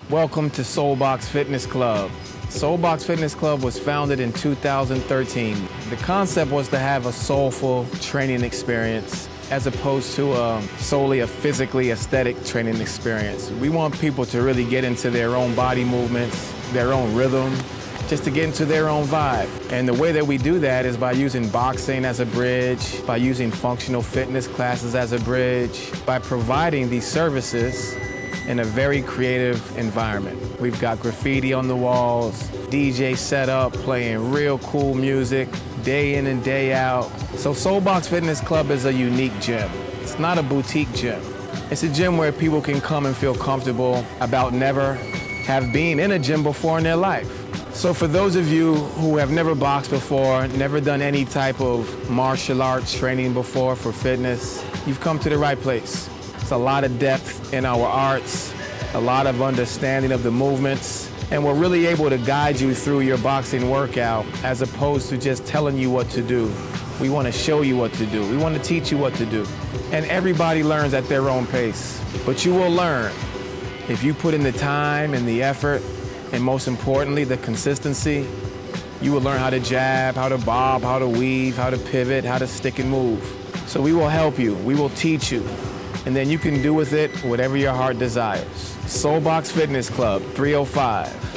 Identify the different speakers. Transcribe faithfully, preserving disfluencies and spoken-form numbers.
Speaker 1: Welcome to SolBox Fitness Club. SolBox Fitness Club was founded in two thousand thirteen. The concept was to have a soulful training experience as opposed to a, solely a physically aesthetic training experience. We want people to really get into their own body movements, their own rhythm, just to get into their own vibe. And the way that we do that is by using boxing as a bridge, by using functional fitness classes as a bridge, by providing these services in a very creative environment. We've got graffiti on the walls, D J set up, playing real cool music, day in and day out. So SolBox Fitness Club is a unique gym. It's not a boutique gym. It's a gym where people can come and feel comfortable about never have been in a gym before in their life. So for those of you who have never boxed before, never done any type of martial arts training before for fitness, you've come to the right place. It's a lot of depth in our arts, a lot of understanding of the movements, and we're really able to guide you through your boxing workout as opposed to just telling you what to do. We want to show you what to do. We want to teach you what to do. And everybody learns at their own pace. But you will learn if you put in the time and the effort, and most importantly, the consistency. You will learn how to jab, how to bob, how to weave, how to pivot, how to stick and move. So we will help you. We will teach you. And then you can do with it whatever your heart desires. SolBox Fitness Club, three oh five.